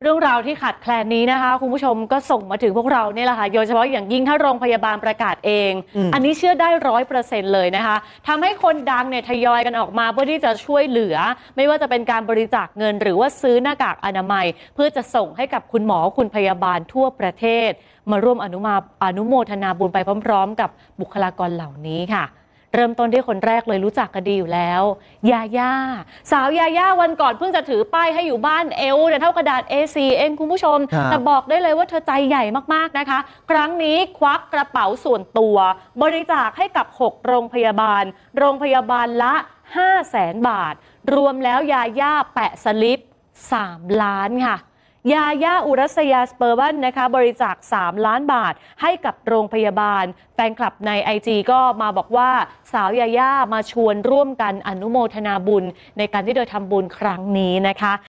เรื่องราวที่ขาดแคลนนี้นะคะคุณผู้ชมก็ส่งมาถึงพวกเราเนี่ยแหละค่ะโดยเฉพาะอย่างยิ่งถ้าโรงพยาบาลประกาศเองอันนี้เชื่อได้100%เลยนะคะทำให้คนดังเนี่ยทยอยกันออกมาเพื่อที่จะช่วยเหลือไม่ว่าจะเป็นการบริจาคเงินหรือว่าซื้อหน้ากากอนามัยเพื่อจะส่งให้กับคุณหมอคุณพยาบาลทั่วประเทศมาร่วมอนุโมทนาบุญไปพร้อมๆกับบุคลากรเหล่านี้ค่ะเริ่มต้นที่คนแรกเลยรู้จักกันดีอยู่แล้วยาย่าสาวยาย่าวันก่อนเพิ่งจะถือป้ายให้อยู่บ้านเอวเนี่ยเท่ากระดาษ A4 เองคุณผู้ชมแต่บอกได้เลยว่าเธอใจใหญ่มากๆนะคะครั้งนี้ควักกระเป๋าส่วนตัวบริจาคให้กับ6โรงพยาบาลละ 500,000 บาทรวมแล้วยาย่าแปะสลิป3 ล้านค่ะยาย่าอุรัสยาสเปอร์วันนะคะบริจาค3 ล้านบาทให้กับโรงพยาบาลแฟนคลับใน IG ก็มาบอกว่าสาวยาย่ามาชวนร่วมกันอนุโมทนาบุญในการที่เธอทำบุญครั้งนี้นะคะ